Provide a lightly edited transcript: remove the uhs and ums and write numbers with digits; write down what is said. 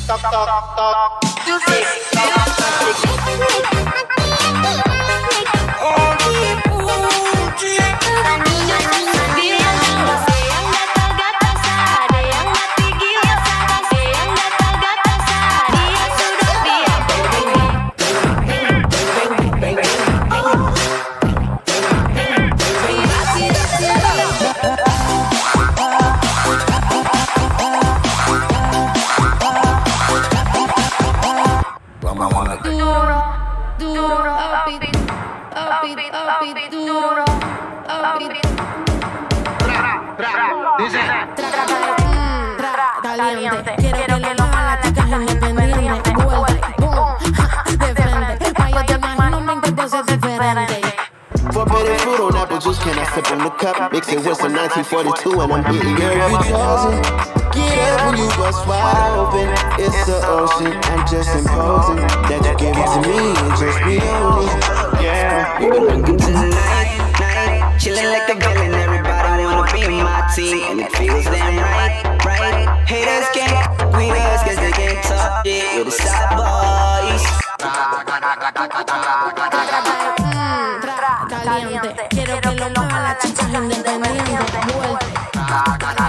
Toc, toc, toc. Music. Caliente, quiero que lo haga las chicas independientes. Vuelta, boom, de frente. Pa' yo te imagino 20 poses diferentes. Forbidden fruit on apple juice, can I sip in the cup? Mix it with some 1942 and I'm hitting. Girl, you chosen. Get up when you bust wide open. It's the ocean, I'm just imposing that you give it to me and just be only. Yeah. We've been looking to the night, chilling like a villain. Everybody wanna be in my team, and it feels damn right. Haters can't with us, cause they can't talk shit with the side boys. Caliente, quiero que lo haga las chicas independientes. Vuelta.